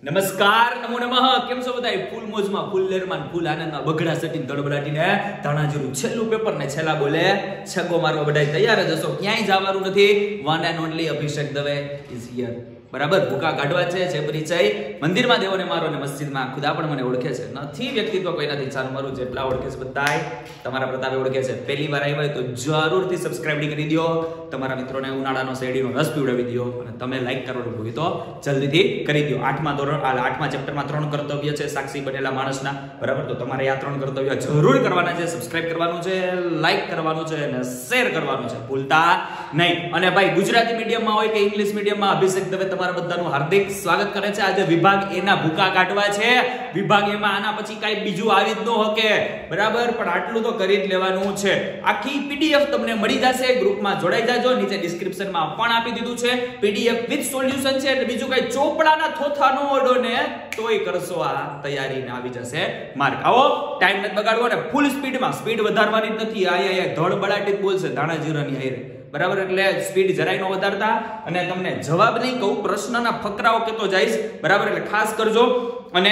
નમસ્કાર, નમો નમઃ. કેમ છો બધા? ફૂલ મોજમાં, ફૂલ લેરમાં, ફૂલ આનંદમાં, બગડા સટીને ધડબડાટીને ધાણાજીરું છેલ્લું પેપર ને છેલ્લા બોલે છગ્ગો મારવા બધા તૈયાર જ હશો. ક્યાંય જવાનું નથી. One and only Abhishek Dave is here. બરાબર, ભૂકા કાઢવા છે પરિચય. મંદિરમાં દેવોને મારો ને મસ્જિદમાં ખુદા પણ મને ઓળખે છે. નથી વ્યક્તિત્વ કોઈ નથી, ચાલ મારું જેટલા ઓળખે છે બધાય તમારા પ્રતાપે ઓળખે છે. પહેલી વાર આવ્યા હોય તો જરૂરથી સબસ્ક્રાઇબ કરી દો. તમારા મિત્રોને ઉનાળાનો શેરડીનો રસ પીવડાવી દો અને તમે લાઈક કરવાનું ભૂલી તો જલ્દીથી કરી દો. 8મા ચેપ્ટરમાં 3 કર્તવ્ય છે સાક્ષી બનેલા માણસના. બરાબર, તો તમારે આ 3 કર્તવ્ય જરૂર કરવાના છે. સબસ્ક્રાઇબ કરવાનું છે, લાઈક કરવાનું છે અને શેર કરવાનું છે, ભૂલતા નહીં. અને ભાઈ, ગુજરાતી મીડિયમમાં હોય કે ઇંગ્લિશ મીડિયમમાં, અભિષેક દવે તમારા બધાનું હાર્દિક સ્વાગત કરે છે. આજે વિભાગ એ ના ભૂકા કાઢવા છે. વિભાગ એમાં આના પછી કઈ બીજું આવી જ ન હોકે. બરાબર, પણ આટલું તો કરી જ લેવાનું છે. આખી પીડીએફ તમને મળી જશે. ગ્રુપમાં જોડાઈ જાજો. નીચે ડિસ્ક્રિપ્શનમાં પણ આપી દીધું છે. પીડીએફ વિથ સોલ્યુશન છે. એટલે બીજું કઈ ચોપડાના થોથાનો ઓડો ને તોય કરશો આ તૈયારીને આવી જશે માર્ક. આવો, ટાઈમ નથી બગાડવો ને ફૂલ સ્પીડમાં. સ્પીડ વધારવાની જ નથી. આય ધડ બળાટી જ બોલશે ધાણા જીરાની હારે. બરાબર, એટલે સ્પીડ જરાય નો વધારતા. અને તમને જવાબ નહીં કહું, પ્રશ્નના ફકરાઓ કેતો જઈશ. બરાબર, એટલે ખાસ કરજો અને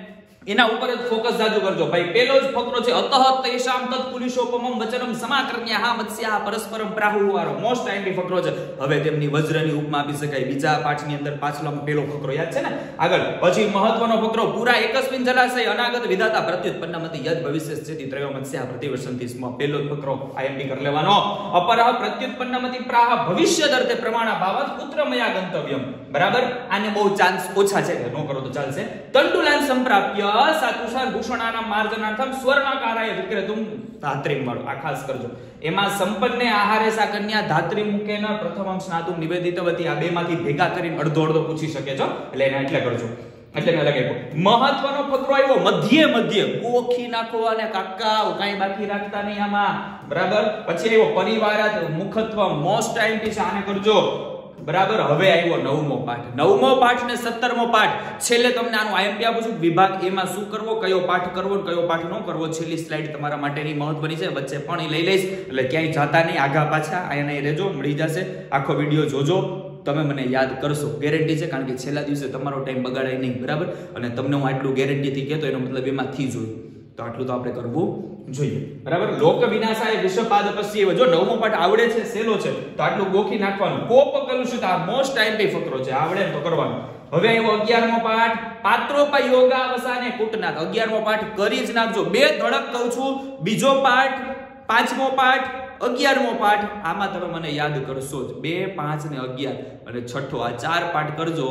એના ઉપર જ ફોકસ જાજુ કરજો. ભાઈ, પહેલો જ ફકરો છે અતઃ તૈષામ તત્પુરુષોપમમ વચનમ સમાકર્ણ્યઃ મત્સ્યાઃ પરસ્પરમ પ્રાહુવારો. મોસ્ટ ટાઈમની ફકરો છે. હવે તેમની વજ્રની ઉપમા આપી શકાય. બીજા પાઠની અંદર પાછલામાં પહેલો ફકરો યાદ છે ને. આગળ પછી મહત્વનો ફકરો પુરા એકસ્મિન જલાશય અનાગત વિધાતા પ્રત્યુત્પન્નમતિ યદ ભવિષ્યસ્યતિ ત્રયો મત્સ્યાઃ પ્રતિવર્ષન્તિ સ્મ. પહેલો જ ફકરો આઈએમપી કરી લેવાનો. અપરઃ પ્રત્યુત્પન્નમતિ પ્રાહ ભવિષ્યદર્થે પ્રમાણા ભાવાત પુત્ર મયા ગંતવ્યમ. બરાબર, આને બહુ ચાન્સ ઓછા છે, નો કરો તો ચાલશે. તંડુલાન સંપ્રાપ્ય સાતુષાર ભૂષણાના માર્જનાર્થમ સ્વર્ણાકારાય વિક્રેતુમ ધાત્રીમ વાળો. આ ખાસ કરજો. એમાં સંપન્ને આહારે સા કન્યા ધાત્રી મુકેન પ્રથમમ સ્નાતુમ નિવેદિતવતી. આ બેમાંથી ભેગા કરીને અડધો પૂછી શકે છો. એટલે એને એટલે કરજો. એટલે મેં લગાવ્યો. મહત્વનો ફકરો આવ્યો મધ્ય ગોખી નાખો અને કાકા કાઈ બાકી રાખતા નહીં આમાં. બરાબર, પછી આવ્યો પરિવારાત મુખત્વ. મોસ્ટ ટાઈમ થી આને કરજો. બરાબર, હવે આવ્યો 9મો પાઠ. 9મો પાઠ ને 17મો પાઠ. છેલ્લે તમને આનું આઈએમપી આપું છું. વિભાગ એમાં શું કરવો, કયો પાઠ કરવો ને કયો પાઠ ન કરવો. છેલ્લી સ્લાઇડ તમારા માટેની મહત્વની છે. વચ્ચે પણ એ લઈ લઈશ. એટલે ક્યાંય જાતા નહીં, આગા પાછા અહીંયા રહેજો, મળી જશે. આખો વિડીયો જોજો, તમે મને યાદ કરશો, ગેરંટી છે. કારણ કે છેલ્લા દિવસે તમારો ટાઈમ બગાડાય નહીં. બરાબર, અને તમને હું આટલું ગેરંટીથી કહેતો એનો મતલબ એમાંથી જોયું તો આટલું તો આપણે કરવું જોઈએ. બરાબર, લોક વિનાશાય વિશ્વપાદ પશ્યે. જો 9મો પાઠ આવડે છે, સેલો છે, તો આટલું ગોખી નાખવાનું. કોપ કલુષિત, આ મોસ્ટ ટાઈમ ફકરો છે, આવડે તો કરવાનું. હવે આવ્યો 11મો પાઠ પાત્રોપય યોગાવસાને કુટનાથ. 11મો પાઠ કરી જ નાખજો. બે ધડક કહું છું. બીજો પાઠ, 5મો પાઠ, 11મો પાઠ. આમાં તમે મને યાદ કરશો જ. 2, 5 ને 11 અને 6ઠો. આ 4 પાઠ કરજો.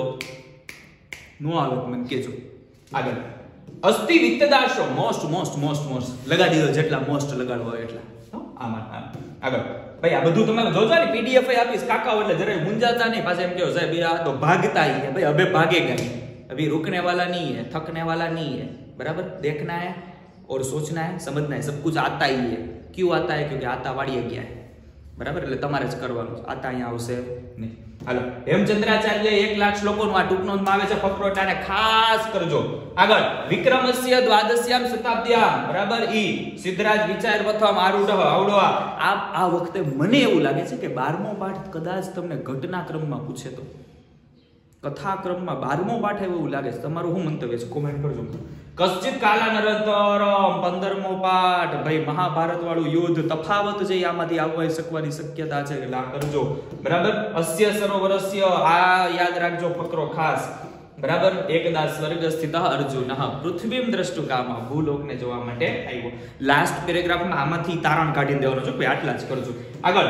નો આવે મને કહેજો. આગળ અસ્તિ વિત્તદાશો. મોસ્ટ લગાડી દો. જેટલા મોસ્ટ લગાડવા હોય એટલા. આમાં આગળ ભાઈ, આ બધું તમે જોજો ને. પીડીએફ આપીશ કાકા, એટલે જરાય મુંજાતા નહીં. પાછા એમ કહો સાહેબ આ તો ભાગતા હી ભાઈ. અબે ભાગેગા નહીં, अभी रुकने वाला नहीं है, थकने वाला नहीं है. बराबर, देखना है और सोचना है, समझना है, सब कुछ आता ही है. क्यों आता है? क्योंकि आता वाड़ी गया है. બરાબર, એટલે તમારે જ કરવાનું. આતા અહીંયા આવશે નહીં. હાલો, હેમચંદ્રાચાર્ય 1 લાખ શ્લોકોનું આ ટૂંકનોંધમાં આવે છે ફકરો. એટલે ખાસ કરજો. આગળ વિક્રમસ્ય દ્વાદશ્યામ શતાબ્દ્યામ. બરાબર, ઈ સિદ્ધરાજ વિચાર પ્રથમ આરૂઢ આવડો. આ વખતે મને એવું લાગે છે કે 12મો પાઠ કદાચ તમને ઘટનાક્રમમાં પૂછે તો. કથાક્રમમાં 12મો પાઠ એવું લાગે છે. તમારું શું મંતવ્ય છે? કોમેન્ટ કરજો. કશ્ચિત કાલાનરંતરમ 15મો પાઠ. ભાઈ, મહાભારત વાળું યુદ્ધ તફાવત છે, આમાંથી આવવા શકવાની શક્યતા છે. એટલે આ કરજો. બરાબર, અસ્ય સરોવરસ્ય. આ યાદ રાખજો ફકરો ખાસ. બરાબર, એકદા સ્વર્ગ સ્થિત અર્જુન પૃથ્વીમ દ્રષ્ટુકામા. ભૂલોકને જોવા માટે આવ્યો. લાસ્ટ પેરેગ્રાફમાં આમાંથી તારણ કાઢી દેવાનો છો. આટલા જ કરજો. આગળ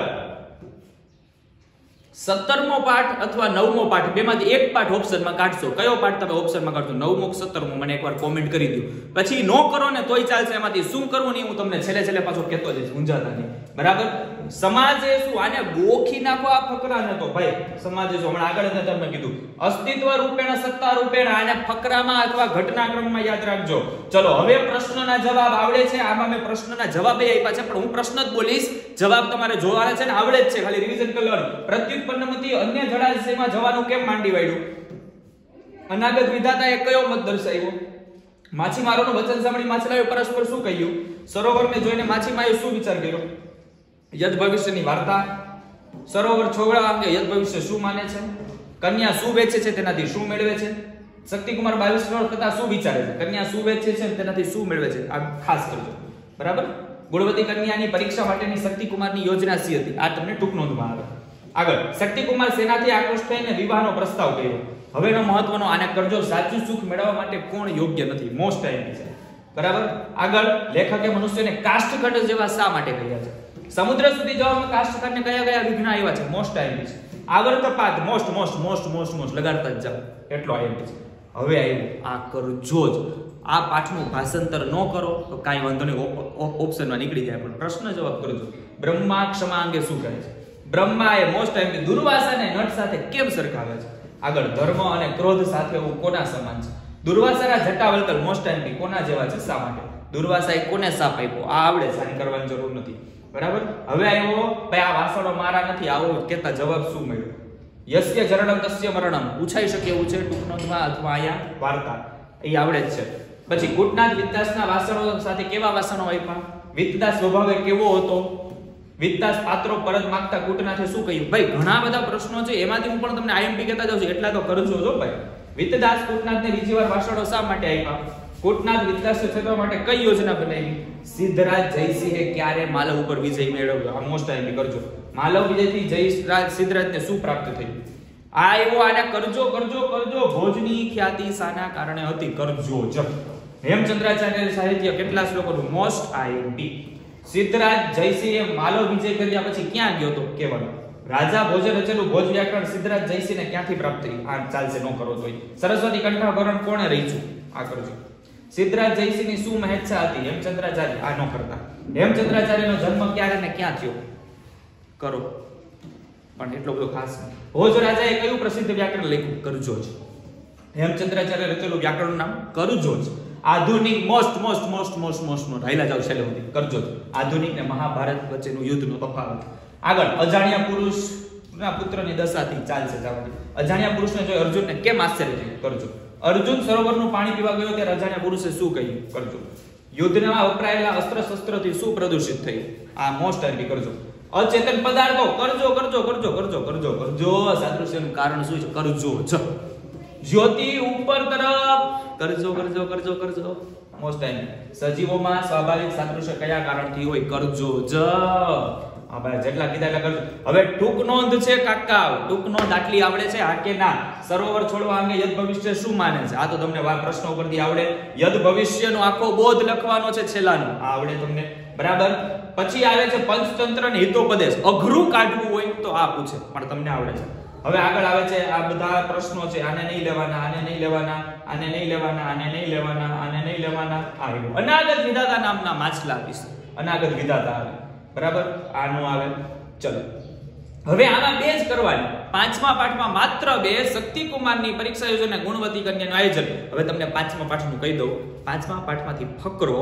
17મો પાઠ અથવા 9મો પાઠ, બેમાંથી એક પાઠ ઓપ્શનમાં કાઢશો. કયો પાઠ તમે ઓપ્શનમાં કાઢશો? 9મો કે 17મો? મને એકવાર કોમેન્ટ કરી દો. પછી નો કરો ને તોય ચાલશે. એમાંથી શું કરવું નહીં હું તમને છેલ્લે પાછો કહેતો જઈશ, ઊંઝાતા નહીં. બરાબર, સમાજે શું આને ગોખી નાખો આ ફકરાને. તો ભાઈ, સમાજે શું હમણાં આગળ તમને કીધું, અસ્તિત્વ રૂપેણ સત્તા રૂપેણ. આને ફકરામાં અથવા ઘટનાક્રમમાં યાદ રાખજો. ચલો, હવે પ્રશ્નના જવાબ આવડે છે. આમાં મેં પ્રશ્નના જવાબ આપ્યા છે, પણ હું પ્રશ્ન જ બોલીશ. જવાબ તમારે જોવાના છે ને, આવડે જ છે, ખાલી રિવિઝન કરી લેવાનું. પ્રત્યુત્પન્નમતિ અન્ય જળાશયમાં જવાનું કેમ માંડી વાળ્યું? અનાગત વિધાતાએ કયો મત દર્શાવ્યો? માછીમારોનું વચન સાંભળી માછલાઓએ પરસ્પર શું કહ્યું? સરોવરને જોઈને માછીમારોએ શું વિચાર કર્યો? યદ ભવિષ્યની વાર્તા. સરોવર છોડવા અંગે યદ ભવિષ્ય શું માને છે? કન્યા શું વેચે છે તેનાથી શું મેળવે છે? શક્તિકુમાર 22 વર્ષ થતા શું વિચારે છે, કન્યા શું વેચે છે, તેનાથી શું મેળવે છે, આ ખાસ કરજો. બરાબર. ગુણવતી કન્યાની પરીક્ષા માટેની શક્તિકુમારની યોજના શી હતી, આ તમને ટૂંક નોંધમાં આવે. આગળ, શક્તિકુમાર સેનાથી આકૃષ્ટ થઈને વિવાહનો પ્રસ્તાવ કર્યો. હવેનો મહત્વનો, આને કરજો, સાચું સુખ મેળવવા માટે કોણ યોગ્ય નથી, મોસ્ટ ટાઈમ છે. બરાબર. આગળ, લેખકે મનુષ્યને કાષ્ઠખંડ જેવા શા માટે કહ્યા છે, સમુદ્ર સુધી જવામાં કાષ્ઠખંડને કયા કયા વિઘ્ન આવ્યા છે, મોસ્ટ ટાઈમ છે. આવર્તપાત, most most most most most લગાડતા જ જાવ, એટલો આવ્યો છે. હવે આવ્યું આ કરજો જ. આ પાઠનું ભાષાંતર ન કરો તો કાંઈ વાંધો નહીં, ઓપ્શનમાં નીકળી જાય, પણ પ્રશ્ન જવાબ કરજો. બ્રહ્મા ક્ષમા અંગે શું કહે છે, બ્રહ્મા એ મોસ્ટ ટાઈમ દુર્વાસાને નટ સાથે કેમ સરખાવે છે. આગળ, ધર્મ અને ક્રોધ સાથે એવું કોના સમાન છે, દુર્વાસા જટાવલ્કલ મોસ્ટ ટાઈમ કોના જેવા છે, શા માટે, દુર્વાસાએ કોને શાપ આપ્યો, આ આવડે, સારી કરવાની જરૂર નથી. બરાબર. હવે આવ્યો ભાઈ આ વાસણો મારા નથી, આવો કેતા જવાબ શું મળ્યો, યસ્ય જરણમ તસ્ય મરણમ, પૂછાઈ શકે એવું છે ટૂંક નોંધમાં અથવા આયા વાર્તા, એ આવડે જ છે. પછી કુટનાથ વિદ્યાસના વાસણો સાથે કેવા વાસણો આપ્યા, વિદ્યાસ સ્વભાવે કેવો હતો, વિદ્યાસ પાત્રો પરત માંગતા કુટનાથે શું કહ્યું. ભાઈ ઘણા બધા પ્રશ્નો છે, એમાંથી હું પણ તમને આઈએમપી કહેતા જાઉં છું, એટલા તો કરજો જો ભાઈ. વિદ્યાદાસ કુટનાથને બીજી વાર વાસણો શા માટે આપ્યા, કુટનાથ વિદ્યાસ છેતરવા માટે કઈ યોજના બનાવી, સિદ્ધરાજ જયસિંહે ક્યારે માલવ ઉપર વિજય મેળવ્યો, આ મોસ્ટ આઈએમપી કરજો. માલવ વિજયથી જયરાજ સિદ્ધરાજને શું પ્રાપ્ત થયું, આ એવો, આને કરજો કરજો કરજો. ભોજની ખ્યાતિ શાના કારણે હતી, કરજો જ. હેમચંદ્રાચાર્ય સાહિત્ય કેટલા શ્લોકોનું, મોસ્ટ આઈએમપી. સિદ્ધરાજ જયસિંહે માલવ વિજય કર્યા પછી ક્યાં ગયો તો, કહેવાનું. રાજા ભોજે રચેલું ભોજ વ્યાકરણ સિદ્ધરાજ જયસિંહને ક્યાંથી પ્રાપ્ત થયું, આ ચાલશે, ન કરો તોય. સરસ્વતી કંઠાભરણ કોણે રચ્યું, આ કરજો. સિદ્ધરાજ જયસિંહની શું મહેચ્છા હતી, હેમચંદ્રાચાર્ય, આ ન કરતા. હેમચંદ્રાચાર્યનો જન્મ ક્યારે ને ક્યાં થયો, કરો, પણ એટલો બધો ખાસ નહીં. ભોજ રાજાએ કયું પ્રસિદ્ધ વ્યાકરણ લખ્યું, કરજો જ. હેમચંદ્રાચાર્ય રચેલું વ્યાકરણનું નામ કરજો જ. આધુનિક most most most most most most હાઈલા જાવ છેલ્લે સુધી, કરજો જ. આધુનિક ને મહાભારત વચ્ચેનું યુદ્ધનો તફાવત. આગળ, અજાણ્યા પુરુષના પુત્રની દશાથી ચાલશે જવાની. અજાણ્યા પુરુષને જોઈ અર્જુનને કેમ આશ્ચર્ય થયું, કરજો. અર્જુન સરોવરનું પાણી પીવા ગયો ત્યારે અજાણ્યા પુરુષે શું કહ્યું, કરજો. યુદ્ધમાં વપરાયેલા અસ્ત્ર શસ્ત્રથી શું પ્રદૂષિત થયું, આ મોસ્ટ આઈએમપી કરજો. અચેતન પદાર્થો, કરજો કરજો કરજો કરજો કરજો કરજો. સાદૃશ્યનું કારણ શું છે, કરજો જ. જ્યોતિ ઉપર તરફ, કરજો કરજો કરજો કરજો. Most IMP. સજીવોમાં સ્વાભાવિક સાદૃશ્ય કયા કારણથી હોય, કરજો જ. હા ભાઈ, જેટલા કીધા એટલા કરજો. હવે ટૂંક નોંધ છે કાકા, ટૂંક નોંધ આટલી આવડે છે, હા કે ના. સરોવર છોડવા અંગે યદ ભવિષ્ય શું માને છે, આ તો તમને પ્રશ્નો ઉપરથી આવડે. યદ ભવિષ્યનો આખો બોધ લખવાનો છે છેલ્લાનો, આ આવડે તમને. બરાબર. પછી આવે છે પંચતંત્ર અને હિતોપદેશ, અઘરું કાઢવું હોય તો આ પૂછે, પણ તમને આવડે છે. હવે આગળ આવે છે આ બધા પ્રશ્નો છે, આને નહીં લેવાના, આને નહીં લેવાના, આને નહીં લેવાના, આને નહીં લેવાના, આને નહીં લેવાના. આ અનાગત વિધાતા નામના માછલા વિશે, અનાગત વિધાતા આવે. બરાબર. આનું આવે. ચલો, હવે આમાં બે જ કરવાની. પાંચમા પાઠમાં માત્ર બે, શક્તિકુમારની પરીક્ષા યોજના, ગુણવતી કન્યાનું આયોજન. હવે તમને પાંચમા પાઠનું કહી દઉં. પાંચમા પાઠમાંથી ફકરો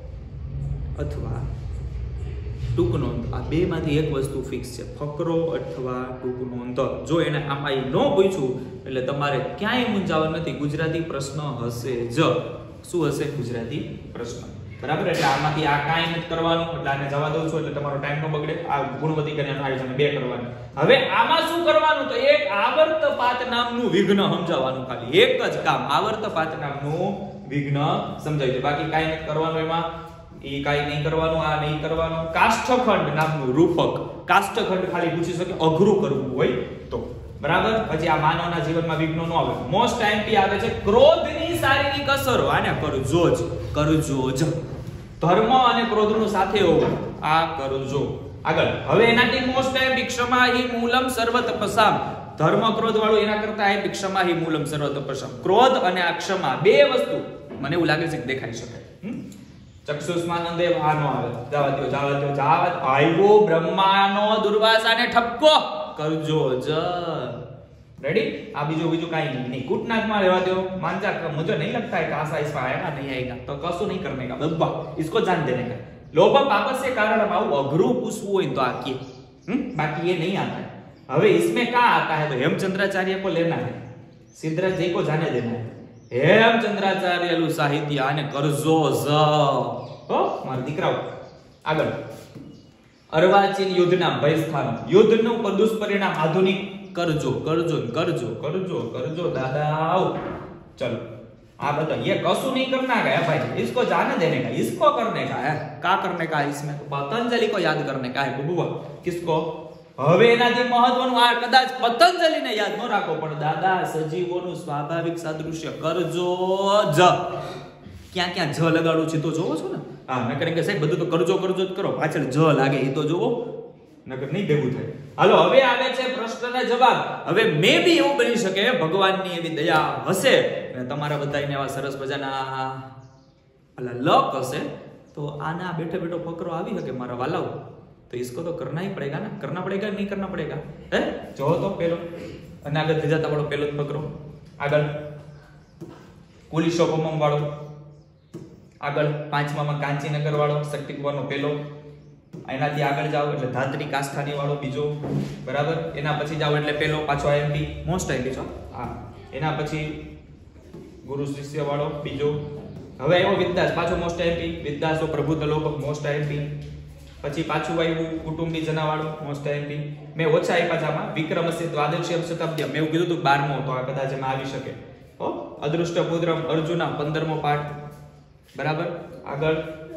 અથવા ટૂંક નોંધ, આ બે માંથી એક વસ્તુ ફિક્સ છે, ફકરો અથવા ટૂંક નોંધ. જો એને આમાં ન પૂછ્યું એટલે તમારે ક્યાંય મૂંઝાવાનું નથી, ગુજરાતી પ્રશ્ન હશે જ. શું હશે, ગુજરાતી પ્રશ્ન. બરાબર. એટલે આમાંથી આ કાંઈ નથી કરવાનું, એટલે આને જવા દઉં છું, એટલે તમારો ટાઈમ ન બગડે. આ ગુણવતી કન્યાનું આયોજન બે કરવાનું. હવે આમાં શું કરવાનું, તો એક આવર્તપાત નામનું વિઘ્ન સમજાવવાનું, ખાલી એક જ કામ, આવર્તપાત નામનું વિઘ્ન સમજાવી દે. બાકી કાંઈ નથી કરવાનું એમાં, એ કાંઈ નહીં કરવાનું, આ નહીં કરવાનું. કાષ્ઠખંડ નામનું રૂપક, કાષ્ઠખંડ ખાલી પૂછી શકે, અઘરું કરવું હોય તો. બરાબર. પછી આ માનવના જીવનમાં વિઘ્નો ન આવે. મોસ્ટ આઈએમપી આવે છે ક્રોધની શારીરિક અસરો, આને કરજો જ, કરજો જ. ધર્મ અને ક્રોધનું સાથે હોવું, આ કરજો. આગળ, હવે એનાથી મોસ્ટ આઈએમપી ક્ષમા હિ મૂલમ સર્વ તપસામ. ધર્મ ક્રોધ વાળું એના કરતા આઈએમપી ક્ષમા હિ મૂલમ સર્વ તપસામ. ક્રોધ અને આ ક્ષમા બે વસ્તુ મને એવું લાગે છે કે દેખાઈ શકે. ચક્ષુષ્માનંદે આ નો આવે, જવા દો જવા દો જવા. આવ્યો બ્રહ્માનો દુર્વાસાને ઠપકો, કરજો જ. रेडी। आ बीजू काई नहीं कूटनाक में रहवा दो मानजा मुझे नहीं लगता है कि आशा इसमें आएगा नहीं आएगा तो कसो नहीं करने का बब्बा इसको जान देने का। लोभ पाप से कारण हम अघरू पूछવું હોય तो आके बाकी ये नहीं आता है। हवे इसमें क्या आता है तो हेमचंद्राचार्य को लेना है, सिद्धराज जी को जाने देना है। हेमचंद्राचार्य लु साहित्य आने करजो ज हो मार दीकराओ। આગળ અર્વાચીન યુદ્ધના ભયસ્થાન યુદ્ધનું દુષ્પરિણામ આધુનિક કરજો કરજો કરજો કરજો કરજો દાદા चलो आप बताओ, ये कसू नहीं करना का है भाई, इसको जाने देने का, इसको करने का है। का करने का है इसमें? पतंजलि को याद करने का है बबुआ। किसको? હવે એનાથી મહત્વનું આ કદાચ પતંજલિને યાદ ન રાખો, પણ દાદા સજીવોનું સ્વાભાવિક સાદૃશ્ય કરજો જ. ક્યાં ક્યાં જ લગાડું છે તો જોવો છો ને? હા, નકર કે સાહેબ બધું તો કરજો કરજો જ કરો, પાછળ જ લાગે એ તો જોવો, નકર નહીં ભેગું થાય. હાલો હવે આવે છે પ્રશ્નના જવાબ. હવે મે બી એવું બની શકે ભગવાનની એવી દયા હશે અને તમારા બધાને એવા સરસ મજાના લક હશે તો આના બેઠે બેઠો ફકરો આવી શકે મારા વાલાઓ, तो इसको तो करना ही पड़ेगा ना, करना पड़ेगा नहीं करना पड़ेगा? है जो तो पेलो અને આગળ જતા વાળો પેલો જ પકડો, આગળ કુલી શોપમમ વાળો, આગળ પાંચમામાં કાંચીનગર વાળો શક્તિકુમારનો પેલો, એનાથી આગળ જાઓ એટલે ધાત્રી કાસ્થાની વાળો બીજો, બરાબર. એના પછી જાઓ એટલે પેલો પાછો આઈએમપી મોસ્ટ આઈએમપી છો. હા, એના પછી ગુરુ શિષ્ય વાળો બીજો. હવે આવ્યો વિદ્યાસ, પાછો મોસ્ટ આઈએમપી. વિદ્યાસો પ્રભુત લોક મોસ્ટ આઈએમપી. પછી પાછું આવ્યું કુટુંબી જનાવાળો મોસ્ટ આઈએમપી. મેં ઓછા આપ્યા છે આમાં. વિક્રમસ્ય દ્વાદશીમ શતાબ્દી મેં એવું કીધું હતું 12મો, તો આ કદાચ એમાં આવી શકે. હો, અદૃષ્ટપુત્રમ અર્જુના 15મો પાઠ, બરાબર. આગળ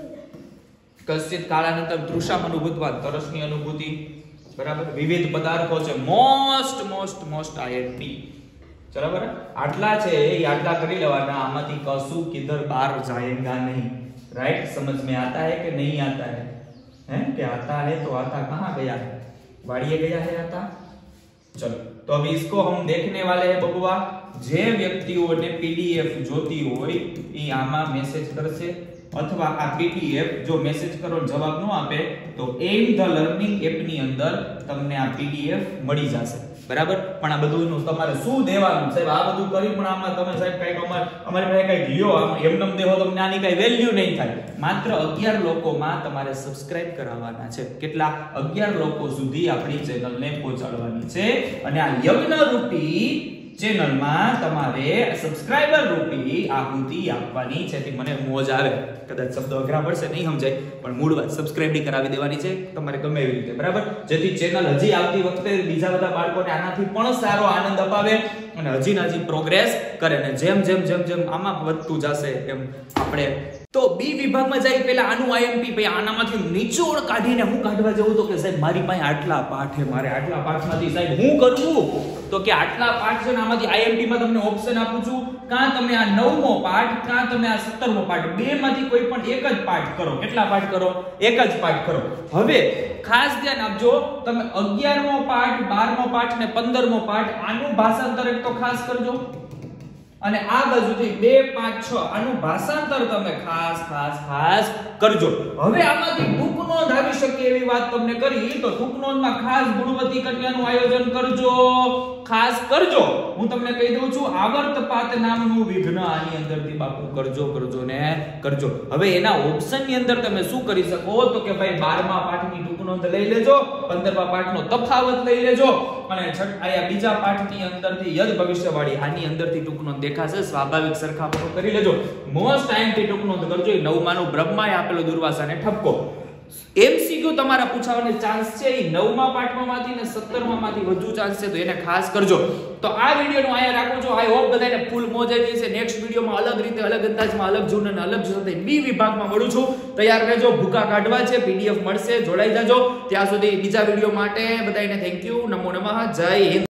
કશ્ચિત કાળાનંતર તૃષામ અનુભૂતવાદ, તરસની અનુભૂતિ, બરાબર. વિવિધ પદાર્થો છે મોસ્ટ આઈએમપી. બરાબર. આટલા છે એ આટલા કરી લેવાના, આમાંથી કશું કિધર બાર જાયેગા નહીં. राइट? समझ में आता है कि नहीं आता है? हैं कि आता है तो आता कहाँ गया है? वाड़िए गया है आता. चलो तो अभी इसको हम देखने वाले हैं बबुआ. જે વ્યક્તિઓને પીડીએફ જોતી હોય એ આમાં મેસેજ કરશે, અથવા આ પીડીએફ જો મેસેજ કરો જવાબ ન આપે તો એમ ધ લર્નિંગ એપ ની અંદર તમને આ પીડીએફ મળી જશે, બરાબર. પણ આ બધુંનું તમારે શું દેવાનું સાહેબ? આ બધું કરી પણ આમાં તમે સાહેબ કઈક અમારી પાસે કઈક લ્યો, આમ એમનેમ દેવો તો આની કઈ વેલ્યુ નહીં થાય. માત્ર 11 લોકોમાં તમારે સબસ્ક્રાઇબ કરાવવાના છે. કેટલા? 11 લોકો સુધી આપણી ચેનલને પહોંચાડવાની છે. અને આ યજ્ઞ રૂપી ચેનલમાં તમારે સબસ્ક્રાઇબર રૂપી આહુતિ આપવાની છે. થી મને મોજ આવે, કદાચ શબ્દો અઘરા પડશે, નહીં સમજાય, પણ મૂળ વાત સબસ્ક્રાઇબ કરાવી દેવાની છે તમારે ગમે એવી રીતે, બરાબર. જેથી ચેનલ હજી આવતી વખતે બીજા બધા બાળકોને આનાથી પણ સારો આનંદ અપાવે અને હજી પ્રોગ્રેસ કરે. અને જેમ આમાં વધતું જશે એમ આપણે તો બી વિભાગમાં જાય પહેલા આનું આઈએમપી, પછી આનામાંથી નિચોડ કાઢીને હું કાઢવા જવું તો કે સાહેબ મારી પાસે આટલા પાઠ છે, મારે આટલા પાઠમાંથી સાહેબ હું કરવું, તો કે આટલા પાઠ છે ને આમાંથી આઈએમપી માં તમને ઓપ્શન આપું છું, કાં તમે આ 9મો પાઠ કાં તમે આ 17મો પાઠ, બે માંથી કોઈ પણ એક જ પાઠ કરો. કેટલા પાઠ કરો? એક જ પાઠ કરો. હવે ખાસ ધ્યાન આપજો, તમે 11મો પાઠ, 12મો પાઠ ને 15મો પાઠ આનું ભાષાંતર એક તો ખાસ કરજો, અને આ બાજુથી 2, 5, 6 આનું ભાષાંતર તમે ખાસ કરજો. હવે આમાંથી ટૂંક નોંધ આવી શકે એવી વાત તમને કરી, તો ટૂંક નોંધમાં ખાસ ગુણવતી કન્યાનું આયોજન કરજો, ખાસ કરજો. હું તમને કહી દઉં છું, આવર્તપાત નામનું વિઘ્ન આની અંદરથી બાપુ કરજો ને કરજો. હવે એના ઓપ્શન ની અંદર તમે શું કરી શકો તો કે ભાઈ 12મા પાઠની ટૂંક નોંધ લઈ લેજો, 15મા પાઠનો તફાવત લઈ લેજો, અને આયા બીજા પાઠની અંદરથી યદ ભવિષ્યવાળી આની અંદરથી ટૂંક નોંધ દેખાશે, સ્વાભાવિક સરખામણી કરી લેજો. મોસ્ટ ટાઈમથી ટૂંક નોંધ કરજો. 9માનો બ્રહ્માએ આપેલો દુર્વાસાને ઠપકો. એમસીક્યુ તમારા પૂછાવાનો ચાન્સ છે એ 9મા પાઠમાંથી ને 17મા માંથી વધુ ચાન્સ છે, તો એને ખાસ કરજો. તો આ વિડિયોનું આયા રાખો છો. આઈ હોપ બધાને ફૂલ મોજ આવી છે. નેક્સ્ટ વિડિયોમાં અલગ રીતે, અલગ અંદાજમાં, અલગ ઝોન અને અલગ સાથે બી વિભાગમાં મળું છું. તૈયાર રહેજો, ભૂકા કાઢવા છે, પીડીએફ મળશે, જોડાઈ જાજો. ત્યાં સુધી બીજા વિડિયો માટે બધાને થેન્ક યુ, નમો નમઃ, જય હિન્દ.